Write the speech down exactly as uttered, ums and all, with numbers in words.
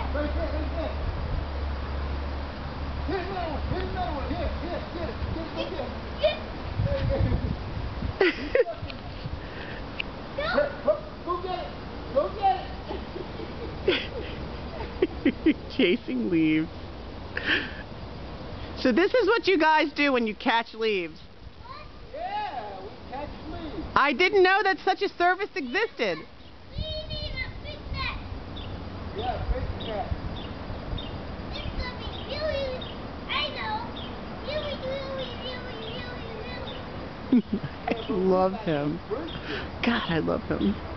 Right there, right there. Here's another one. Here's another one. Here, here, here. Get it, go get it. Go get it. Go get it. Chasing leaves. So this is what you guys do when you catch leaves. Yeah, we catch leaves. I didn't know that such a service existed. We need a big net. Yeah, big net. It's gonna be really, I know, really, really, really, really, really. I love him. God, I love him.